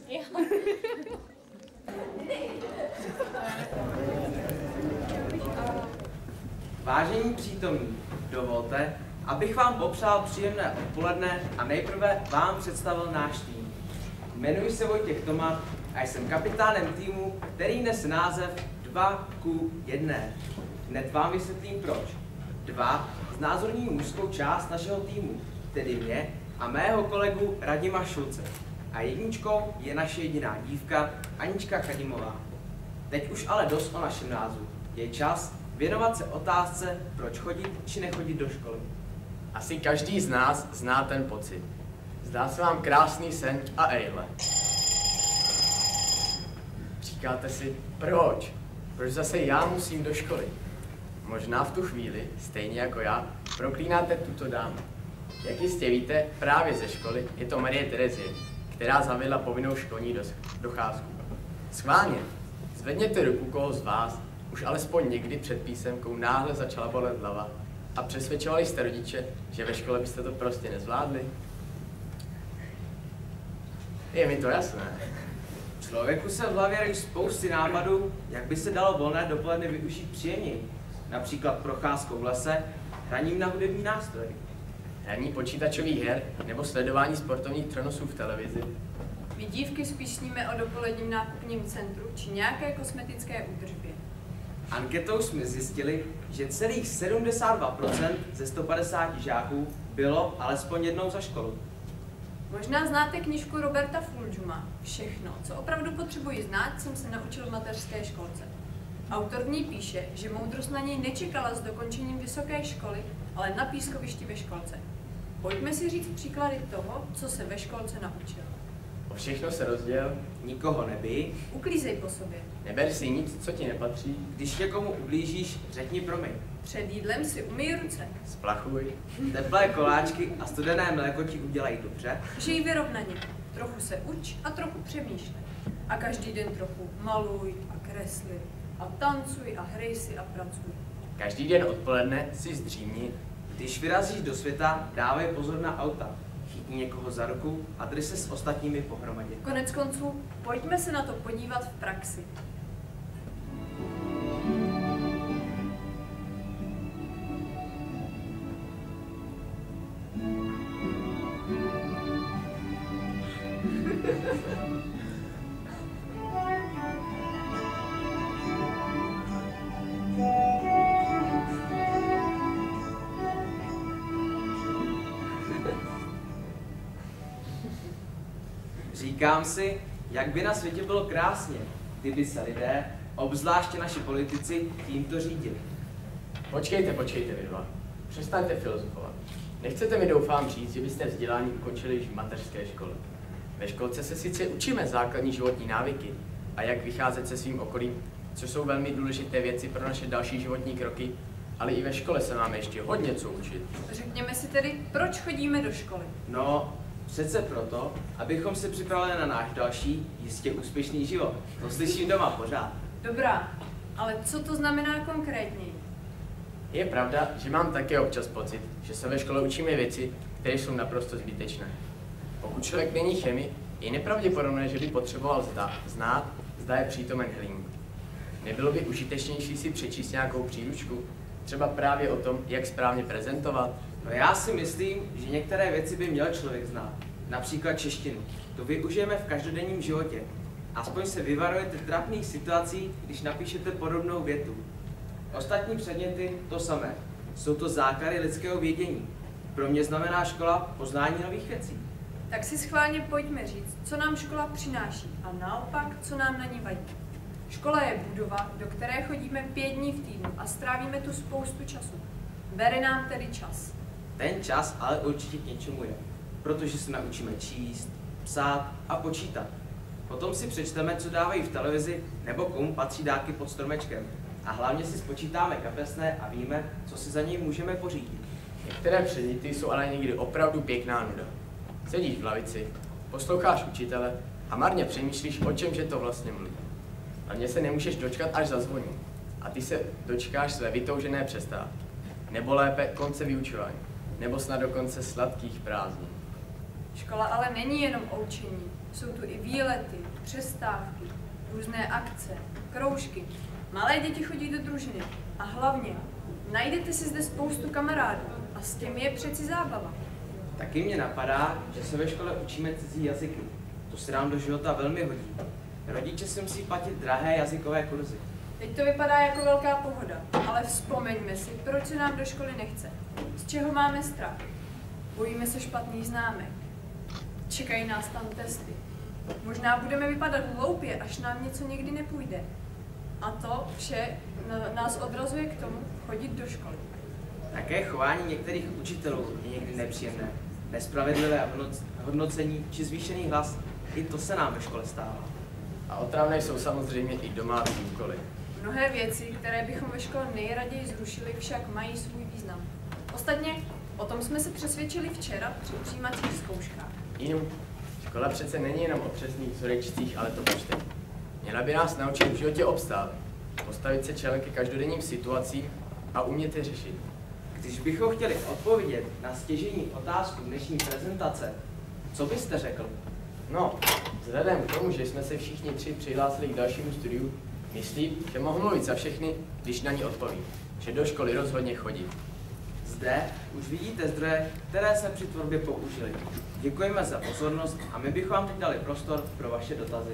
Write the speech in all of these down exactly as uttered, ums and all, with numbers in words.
Vážení přítomní, dovolte, abych vám popřál příjemné odpoledne a nejprve vám představil náš tým. Jmenuji se Vojtěch Toman a jsem kapitánem týmu, který nese název dva ku jedné. Hned vám vysvětlím proč. Dva znázorní mužskou část našeho týmu, tedy mě a mého kolegu Radima Šulce. A jedničkou je naše jediná dívka Anička Chadimová. Teď už ale dost o našem názvu. Je čas věnovat se otázce, proč chodit či nechodit do školy. Asi každý z nás zná ten pocit. Zdá se vám krásný sen a ejhle. Říkáte si, proč? Proč zase já musím do školy? Možná v tu chvíli, stejně jako já, proklínáte tuto dámu. Jak jistě víte, právě ze školy je to Marie Terezie, která zavedla povinnou školní docházku. Schválně, zvedněte ruku, koho z vás už alespoň někdy před písemkou náhle začala bolet hlava a přesvědčovali jste rodiče, že ve škole byste to prostě nezvládli? Je mi to jasné. Člověku se v hlavě rodí spousty nápadů, jak by se dalo volné dopoledne využít příjemněji. Například procházkou v lese, hraním na hudební nástroj. Hraní počítačových her nebo sledování sportovních přenosů v televizi. My dívky spíš sníme o dopoledním nákupním centru či nějaké kosmetické údržbě. Anketou jsme zjistili, že celých sedmdesát dva procent ze sto padesáti žáků bylo alespoň jednou za školu. Možná znáte knížku Roberta Fulghuma. Všechno, co opravdu potřebuji znát, jsem se naučil v mateřské školce. Autor v ní píše, že moudrost na něj nečekala s dokončením vysoké školy, ale na pískovišti ve školce. Pojďme si říct příklady toho, co se ve školce naučil. O všechno se rozděl. Nikoho nebij. Uklízej po sobě. Neber si nic, co ti nepatří. Když někomu ublížíš, řekni promiň. Před jídlem si umyj ruce. Splachuj. Teplé koláčky a studené mléko ti udělají dobře. Žij vyrovnaně. Trochu se uč a trochu přemýšlej. A každý den trochu maluj a kresli. A tancuj a hrej si a pracuj. Každý den odpoledne si zdřímni. Když vyrazíš do světa, dávej pozor na auta. Chytni někoho za ruku a drž se s ostatními pohromadě. Konec konců, pojďme se na to podívat v praxi. Říkám si, jak by na světě bylo krásně, kdyby se lidé, obzvláště naši politici, tímto řídili. Počkejte, počkejte vy dva. Přestaňte filozofovat. Nechcete mi doufám říct, že byste vzdělání ukončili již v mateřské škole. Ve školce se sice učíme základní životní návyky a jak vycházet se svým okolím, což jsou velmi důležité věci pro naše další životní kroky, ale i ve škole se máme ještě hodně co učit. Řekněme si tedy, proč chodíme do školy? No, přece proto, abychom se připravili na náš další, jistě úspěšný život. To slyším doma pořád. Dobrá, ale co to znamená konkrétněji? Je pravda, že mám také občas pocit, že se ve škole učíme věci, které jsou naprosto zbytečné. Pokud člověk není chemik, je nepravděpodobné, že by potřeboval zda, znát, zda je přítomen hliník. Nebylo by užitečnější si přečíst nějakou příručku, třeba právě o tom, jak správně prezentovat? No já si myslím, že některé věci by měl člověk znát. Například češtinu. To využijeme v každodenním životě. Aspoň se vyvarujete trapných situací, když napíšete podobnou větu. Ostatní předměty to samé. Jsou to základy lidského vědění. Pro mě znamená škola poznání nových věcí. Tak si schválně pojďme říct, co nám škola přináší a naopak, co nám na ní vadí. Škola je budova, do které chodíme pět dní v týdnu a strávíme tu spoustu času. Bere nám tedy čas. Ten čas ale určitě k něčemu je, protože se naučíme číst, psát a počítat. Potom si přečteme, co dávají v televizi nebo komu patří dárky pod stromečkem. A hlavně si spočítáme kapesné a víme, co si za něj můžeme pořídit. Některé předměty jsou ale někdy opravdu pěkná nuda. Sedíš v lavici, posloucháš učitele a marně přemýšlíš, o čem že to vlastně mluví. Hlavně se nemůžeš dočkat, až zazvoní. A ty se dočkáš své vytoužené přestávky. Nebo lépe konce vyučování. Nebo snad dokonce sladkých prázdnin. Škola ale není jenom o učení. Jsou tu i výlety, přestávky, různé akce, kroužky. Malé děti chodí do družiny. A hlavně, najdete si zde spoustu kamarádů. A s těmi je přeci zábava. Taky mě napadá, že se ve škole učíme cizí jazyky. To se nám do života velmi hodí. Rodiče si musí platit drahé jazykové kurzy. Teď to vypadá jako velká pohoda, ale vzpomeňme si, proč se nám do školy nechce. Z čeho máme strach? Bojíme se špatných známek. Čekají nás tam testy. Možná budeme vypadat hloupě, až nám něco někdy nepůjde. A to vše nás odrazuje k tomu chodit do školy. Také chování některých učitelů je někdy nepříjemné. Nespravedlivé hodnocení či zvýšený hlas, i to se nám ve škole stává. A otravné jsou samozřejmě i domácí úkoly. Mnohé věci, které bychom ve škole nejraději zrušili, však mají svůj význam. Ostatně, o tom jsme se přesvědčili včera při přijímacích zkouškách. Inu, škola přece není jenom o přesných vzorečcích, ale to počtení. Měla by nás naučit v životě obstát, postavit se čelem ke každodenním situacím a umět je řešit. Když bychom chtěli odpovědět na stěžejní otázku dnešní prezentace, co byste řekl? No, vzhledem k tomu, že jsme se všichni tři přihlásili k dalšímu studiu, myslím, že mohu mluvit za všechny, když na ní odpovím, že do školy rozhodně chodí. Zde už vidíte zdroje, které jsme při tvorbě použili. Děkujeme za pozornost a my bychom vám teď dali prostor pro vaše dotazy.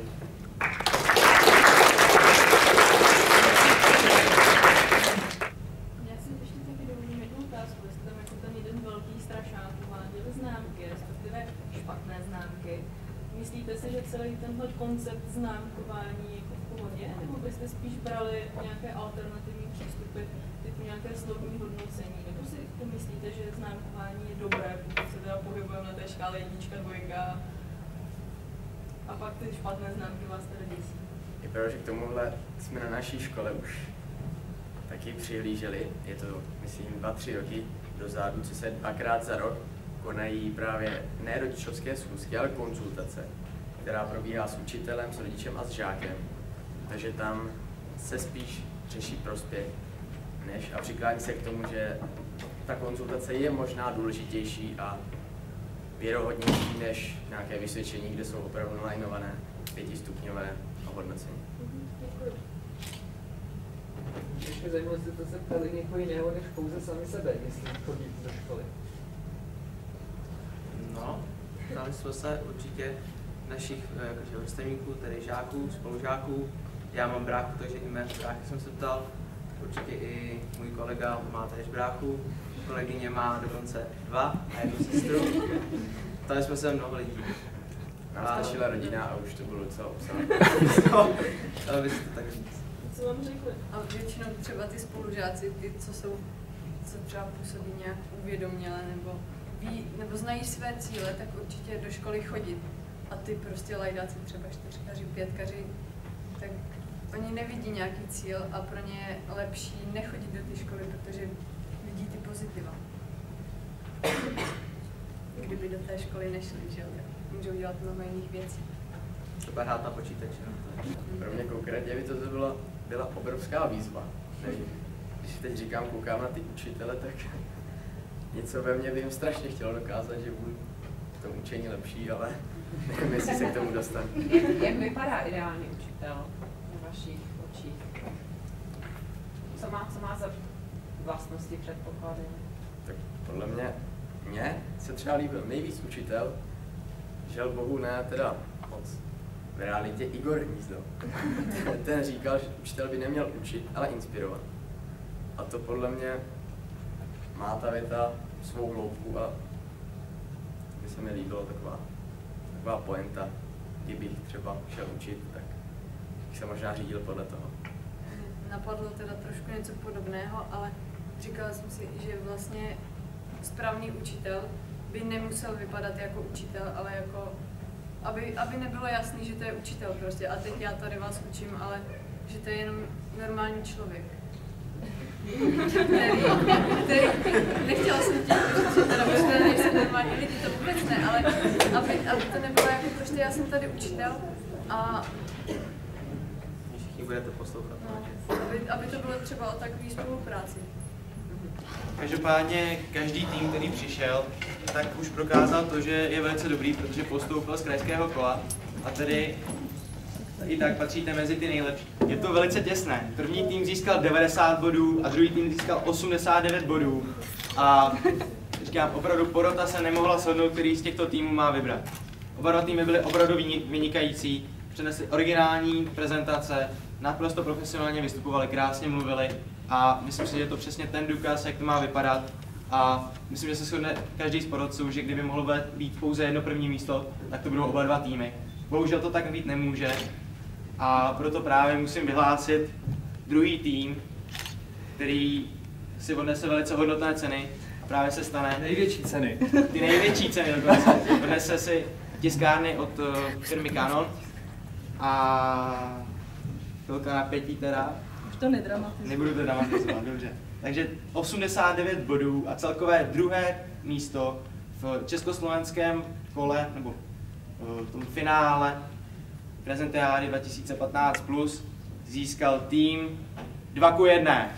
Já si ještě taky dovolím jednu otázku, jestli tam jako ten jeden velký strašák uváděl známky, respektive špatné známky. Myslíte si, že celý tenhle koncept známkování je jako v pohodě, nebo byste spíš brali nějaké alternativní přístupy, typu nějaké slovní hodnocení, nebo si myslíte, že známkování je dobré, pokud se teda pohybujeme na té škále jednička, dvojka a pak ty špatné známky vás teda děsí? Je pravda, že k tomuhle jsme na naší škole už taky přihlíželi. Je to, myslím, dva, tři roky dozadu, co se dvakrát za rok konají právě ne rodičovské schůzky, ale konzultace, která probíhá s učitelem, s rodičem a s žákem. Takže tam se spíš řeší prospěch, než a přiklání se k tomu, že ta konzultace je možná důležitější a věrohodnější než nějaké vysvědčení, kde jsou opravdu nalajnované pětistupňové hodnocení. Děkuji. Když mě zajímalo, jestli jste se ptali někoho jiného než pouze sami sebe, jestli chodíte do školy. No, ptali jsme se určitě našich jakože vrstevníků, tedy žáků, spolužáků. Já mám bráchu, takže i mé bráchy jsem se ptal. Určitě i můj kolega má též bráchu. Kolegyně má dokonce dva a jednu sestru. Ptali jsme se mnoho lidí. Nám stačila rodina a už to bylo docela obsáhlé. No, ale byste to tak říct. Co vám řekli? A většinou třeba ty spolužáci, ty, co jsou, co třeba působí nějak uvědoměle nebo ví, nebo znají své cíle, tak určitě do školy chodit. A ty prostě lajdáci, třeba čtyřkaři, pětkaři, tak oni nevidí nějaký cíl a pro ně je lepší nechodit do té školy, protože vidí ty pozitiva. Kdyby do té školy nešli, že jo, můžou dělat mnoho jiných věcí. Třeba hrát na počítači. No. Pro mě konkrétně by to byla, byla obrovská výzva. Nevím, když si teď říkám, koukám na ty učitele, tak něco ve mně by jim strašně chtělo dokázat, že budu v tom učení lepší, ale nevím, jestli se k tomu dostanu. Jak vypadá ideální učitel na vašich očích? Co má, co má za vlastnosti, předpoklady? Tak podle mě, mně se třeba líbil nejvíc učitel, žel bohu ne teda moc. V realitě Igor Hnízdo. Ten říkal, že učitel by neměl učit, ale inspirovat. A to podle mě má ta věta svou hloubku a by se mi líbilo taková, taková pointa, kdybych třeba šel učit, tak bych se možná řídil podle toho. Napadlo teda trošku něco podobného, ale říkala jsem si, že vlastně správný učitel by nemusel vypadat jako učitel, ale jako Aby, aby nebylo jasný, že to je učitel prostě. A teď já tady vás učím, ale že to je jenom normální člověk. Nevím, který, nechtěla jsem tím říct, že teda možná nejsem normální lidi, to vůbec ne, ale aby, aby to nebylo jako prostě já jsem tady učitel a Všichni budete poslouchat. no, aby, aby to bylo třeba o takové spolupráci. Každopádně každý tým, který přišel, tak už prokázal to, že je velice dobrý, protože postoupil z krajského kola a tedy i tak patříte mezi ty nejlepší. Je to velice těsné. První tým získal devadesát bodů a druhý tým získal osmdesát devět bodů. A říkám, opravdu porota se nemohla shodnout, který z těchto týmů má vybrat. Oba dva týmy byly opravdu vynikající, přinesli originální prezentace, naprosto profesionálně vystupovali, krásně mluvili a myslím si, že je to přesně ten důkaz, jak to má vypadat. A myslím, že se shodne každý z porotců, že kdyby mohlo být pouze jedno první místo, tak to budou oba dva týmy. Bohužel to tak být nemůže a proto právě musím vyhlásit druhý tým, který si odnese velice hodnotné ceny a právě se stane Největší ceny. Ty největší ceny dokonce. Odnese si tiskárny od uh, firmy Canon a chvilka napětí teda. Už to nedramatizuje. Nebudu to dramatizovat, dobře. Takže osmdesát devět bodů a celkové druhé místo v československém kole, nebo v tom finále Prezentiády dva tisíce patnáct plus získal tým dva ku jedné.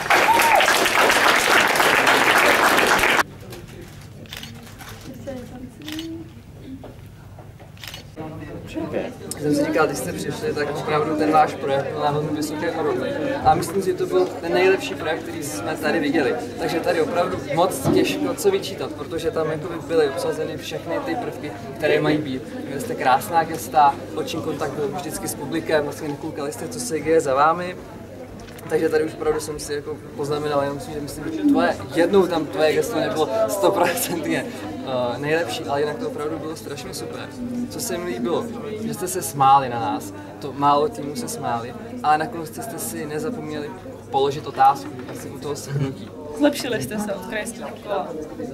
Jsem si říkal, když jste přišli, tak opravdu ten váš projekt byl na velmi vysoké úrovni. A myslím si, že to byl ten nejlepší projekt, který jsme tady viděli. Takže tady opravdu moc těžko co vyčítat, protože tam byly obsazeny všechny ty prvky, které mají být. Měli jste krásná gesta, oční kontakt byl vždycky s publikem, vlastně nekoukali jste, co se děje za vámi. Takže tady už opravdu jsem si jako poznamenal, jenom si, že myslím, že tvoje, jednou tam tvoje gesto nebylo stoprocentně uh, nejlepší, ale jinak to opravdu bylo strašně super. Co se mi líbilo, že jste se smáli na nás, to málo týmů se smáli, ale nakonec jste si nezapomněli položit otázku, asi u toho shrnutí. Zlepšili jste se od krajského kola.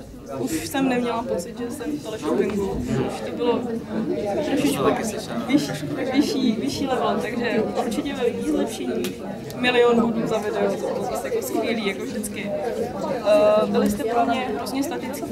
Už jsem neměla pocit, že jsem tohle shoppingu. Už to bylo trošičku vyšší, vyšší, vyšší level, takže určitě veliký zlepšení. Milion bodů za video, to bylo zase jako skvělý, jako vždycky. Uh, byli jste pro mě hrozně statický.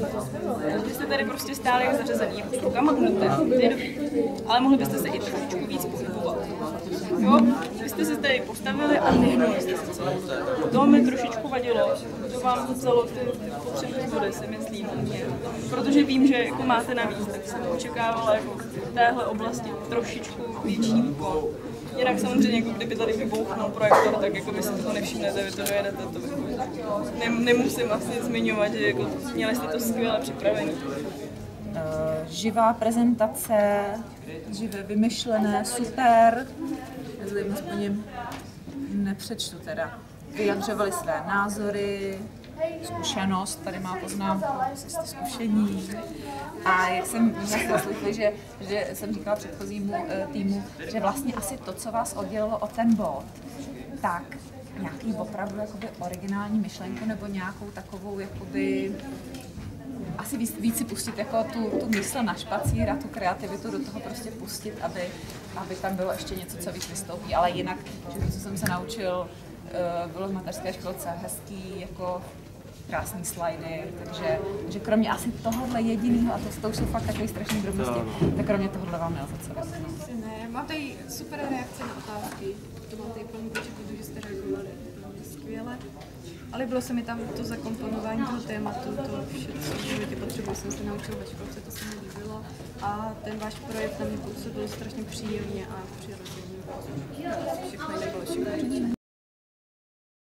Vy jste tady prostě stáli jak zařazený, jako kam magnuté, to je dobrý. Ale mohli byste se i trošičku víc pohybovat. Jo, vy jste se tady postavili a nehnuli jste se celou. To mi trošičku vadilo, to vám vzalo ty, ty potřebné body, si myslím. Protože vím, že jako máte navíc, tak jsem očekávala jako v téhle oblasti trošičku větší výkon. Jinak samozřejmě, jako kdyby tady vybouchnul projektor, tak jako vy si toho nevšimnete, vy to dojedete, to jako ne, nemusím asi zmiňovat, že jako měli jste to skvěle připravené. Uh, živá prezentace, živě vymyšlené, super. Já aspoň nepřečtu teda. Vyjadřovali své názory, zkušenost, tady má poznámku, jste zkušení. A jak jsem slyšela, že, že jsem říkala předchozímu uh, týmu, že vlastně asi to, co vás oddělilo od ten bod, tak nějaký opravdu jakoby originální myšlenku nebo nějakou takovou jakoby asi víc, víc si pustit jako tu, tu mysl na špacír a tu kreativitu do toho prostě pustit, aby, aby tam bylo ještě něco, co víc vystoupí. Ale jinak, že co jsem se naučil, bylo v mateřské školce hezký, jako krásný slidy, takže že kromě asi tohohle jediného, a to, to už jsou fakt takové strašné drobnosti, tak kromě tohohle vám nelze co říct. Ne, máte i super reakce na otázky, to máte i plný počet, protože jste reagovali skvěle. Ale bylo se mi tam to zakomponování toho tématu, to vše, co životě potřebuji, jsem se naučil ve školce, to se mi líbilo. A ten váš projekt na mě působil strašně příjemně a přirozeně. Všechno nebylo všechno řečeno.